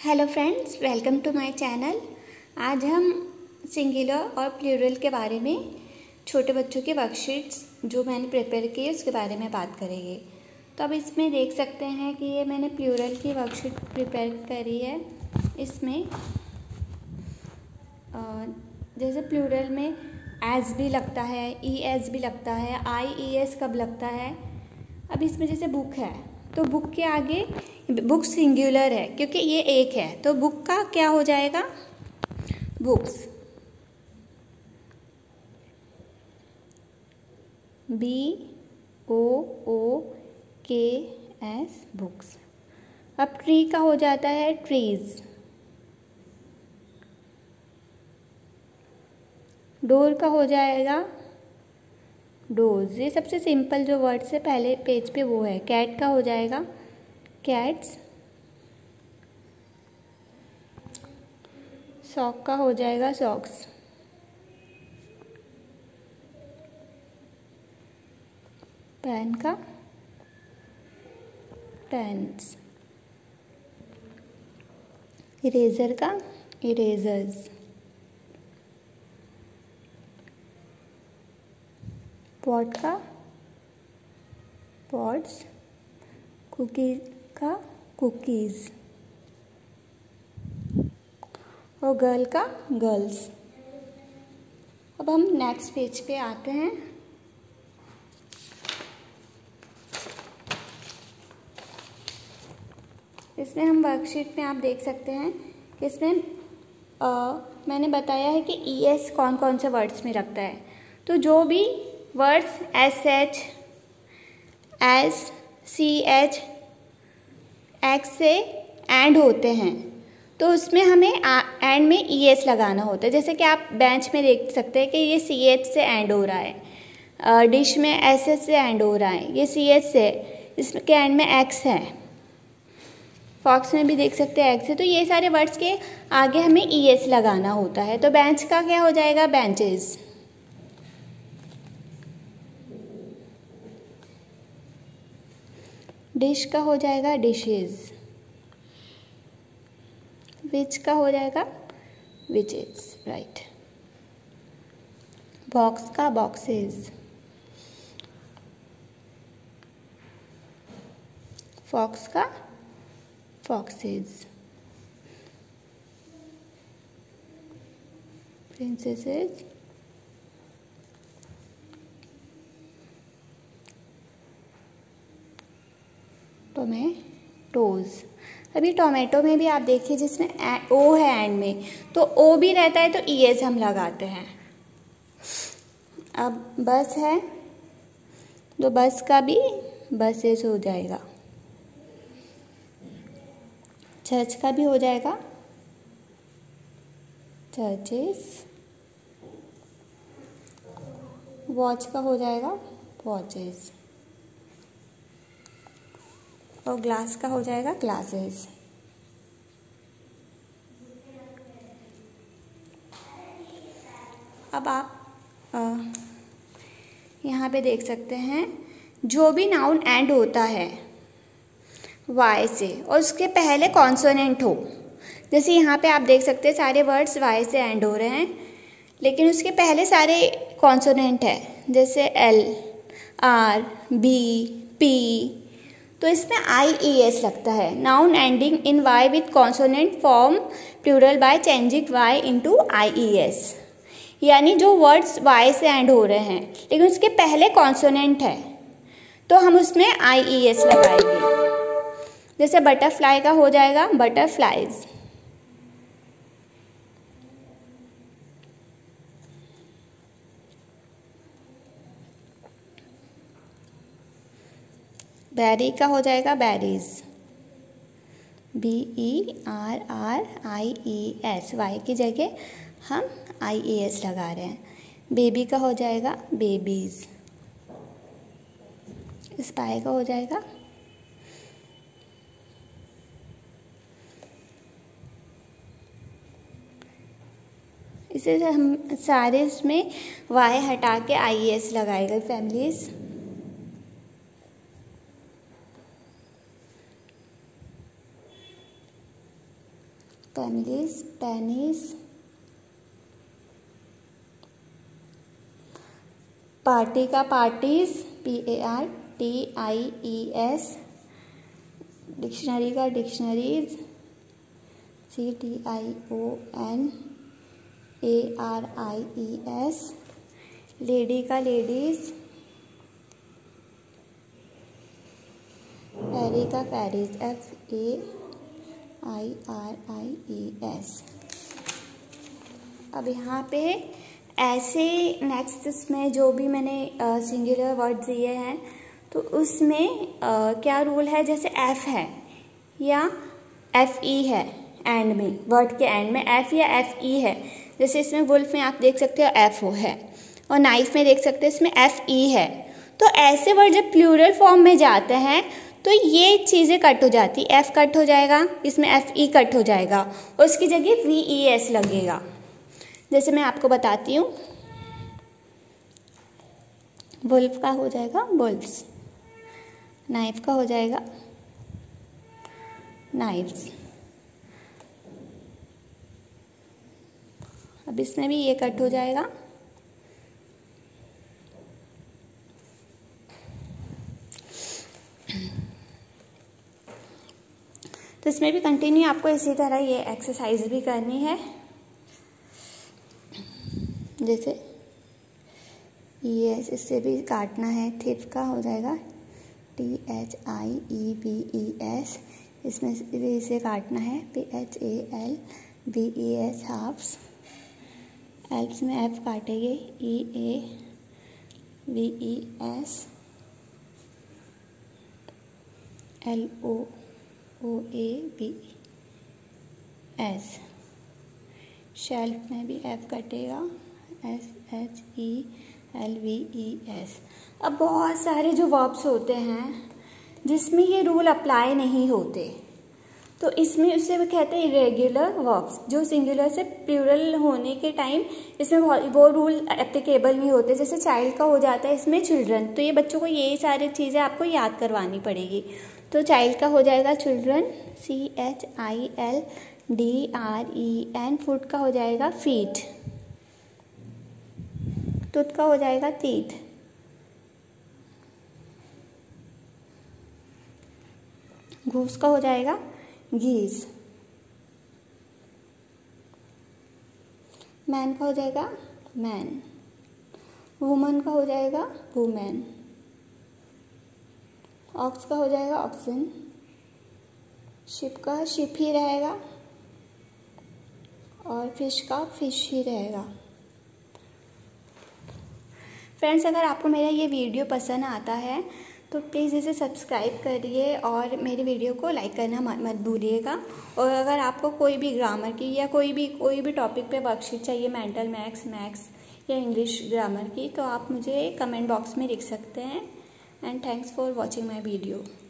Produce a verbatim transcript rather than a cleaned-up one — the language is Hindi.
Hello friends, welcome to my channel. आज हम सिंगुलर और प्लूरल के बारे में छोटे बच्चों के वर्कशीट्स जो मैंने प्रिपेयर की है उसके बारे में बात करेंगे। तो अब इसमें देख सकते हैं कि ये मैंने प्लूरल की वर्कशीट प्रिपेयर करी है। इसमें जैसे प्लूरल में एस भी लगता है, ई एस भी लगता है, आई ई एस कब लगता है। अब इसमें जैसे बुक है तो बुक के आगे बुक सिंगुलर है क्योंकि ये एक है, तो बुक का क्या हो जाएगा, बुक्स। बी ओ ओ के एस, बुक्स। अब ट्री का हो जाता है ट्रीज। डोर का हो जाएगा डोर्स। ये सबसे सिंपल जो वर्ड से पहले पेज पे वो है। कैट का हो जाएगा कैट्स। सॉक का हो जाएगा सॉक्स। पेन का पेन्स। इरेजर का इरेजर्स। पॉट का पॉट्स। कुकी का कुकीज़ और गर्ल का गर्ल्स। अब हम नेक्स्ट पेज पे आते हैं। इसमें हम वर्कशीट में आप देख सकते हैं कि इसमें आ, मैंने बताया है कि ई एस कौन कौन से वर्ड्स में रखता है। तो जो भी words S H S C H X से एंड होते हैं तो उसमें हमें एंड में ई एस लगाना होता है। जैसे कि आप बेंच में देख सकते हैं कि ये सी एच से एंड हो रहा है, डिश में एस एच से एंड हो रहा है, ये सी एच से, इसके एंड में एक्स है। फॉक्स में भी देख सकते हैं एक्स है। तो ये सारे वर्ड्स के आगे हमें ई एस लगाना होता है। तो बेंच का क्या हो जाएगा, बेंचेस। डिश का हो जाएगा डिशेस। विच का हो जाएगा विचेस, राइट। बॉक्स का बॉक्सेस। फॉक्स का फॉक्सेस। Princesses tomatoes. अभी टोमेटो में भी आप देखिए जिसमें ओ है एंड में, तो ओ भी रहता है तो ई एस हम लगाते हैं। अब बस है तो बस का भी बसेस हो जाएगा। चर्च का भी हो जाएगा चर्चेस। वॉच का हो जाएगा वॉचेस और ग्लास का हो जाएगा ग्लासेस। अब आप यहाँ पे देख सकते हैं जो भी नाउन एंड होता है वाई से और उसके पहले कॉन्सोनेंट हो। जैसे यहाँ पे आप देख सकते हैं सारे वर्ड्स वाई से एंड हो रहे हैं लेकिन उसके पहले सारे कॉन्सोनेंट है, जैसे एल, आर, बी, पी। तो इसमें आई ई एस लगता है। Noun ending in Y with consonant form plural by changing Y into I E S. यानी जो वर्ड्स वाई से एंड हो रहे हैं लेकिन उसके पहले कॉन्सोनेंट है तो हम उसमें आई ई एस लगाएंगे। जैसे बटरफ्लाई का हो जाएगा बटरफ्लाइज। बैरी का हो जाएगा berries. B E R R I E S, Y की जगह हम आई ई एस लगा रहे हैं। बेबी का हो जाएगा बेबीज। स्पाई का हो जाएगा इसे हम सारे इसमें वाई हटा के आई ई एस लगाएगा। फैमिलीज। कैमिलीज, पेनिस, पार्टी का parties, P A R T I E S, dictionary का dictionaries, C T I O N A R I E S, lady का लेडीज, पैरी का fairies, F A I R I E S. अब यहाँ पे ऐसे नेक्स्ट इसमें जो भी मैंने सिंगुलर वर्ड दिए हैं तो उसमें uh, क्या रूल है, जैसे एफ है या एफ ई है, एंड में वर्ड के एंड में एफ या एफ ई है, जैसे इसमें वुल्फ में आप देख सकते हो एफ ओ है, और नाइफ में देख सकते हो इसमें एफ ई है। तो ऐसे वर्ड जब प्लूरल फॉर्म में जाते हैं तो ये चीज़ें कट हो जाती, एफ कट हो जाएगा, इसमें एफ ई कट हो जाएगा और उसकी जगह वी ई एस लगेगा। जैसे मैं आपको बताती हूँ, वुल्फ का हो जाएगा वुल्फ्स, नाइफ का हो जाएगा नाइफ्स। अब इसमें भी ये कट हो जाएगा, तो इसमें भी कंटिन्यू आपको इसी तरह ये एक्सरसाइज भी करनी है। जैसे ये इससे भी काटना है, थिफ का हो जाएगा T H I E B E S, इसमें भी इसे काटना है P H A L B E S, halves. एल्स में एफ काटेंगे, E A V E S, L O O A B S. Shelf में भी एफ कटेगा, S H E L V E S. अब बहुत सारे जो वर्ब्स होते हैं जिसमें ये रूल अप्लाई नहीं होते, तो इसमें उससे वो कहते हैं इरेगुलर वर्ब्स, जो सिंगुलर से प्लूरल होने के टाइम इसमें वो रूल एप्लीकेबल नहीं होते। जैसे चाइल्ड का हो जाता है इसमें चिल्ड्रन, तो ये बच्चों को ये सारी चीज़ें आपको याद करवानी पड़ेगी। तो चाइल्ड का हो जाएगा children, C H I L D R E N. Foot का हो जाएगा फीट, टूथ का हो जाएगा टीथ, घूस का हो जाएगा घीस, मैन का हो जाएगा मैन, वुमन का हो जाएगा वुमेन, ऑक्स का हो जाएगा ऑक्सन, शिप का शिप ही रहेगा और फिश का फिश ही रहेगा। फ्रेंड्स, अगर आपको मेरा ये वीडियो पसंद आता है तो प्लीज़ इसे सब्सक्राइब करिए और मेरी वीडियो को लाइक करना मत भूलिएगा। और अगर आपको कोई भी ग्रामर की या कोई भी कोई भी टॉपिक पे वर्कशीट चाहिए, मेंटल मैथ्स, मैथ्स या इंग्लिश ग्रामर की, तो आप मुझे कमेंट बॉक्स में लिख सकते हैं। And thanks for watching my video.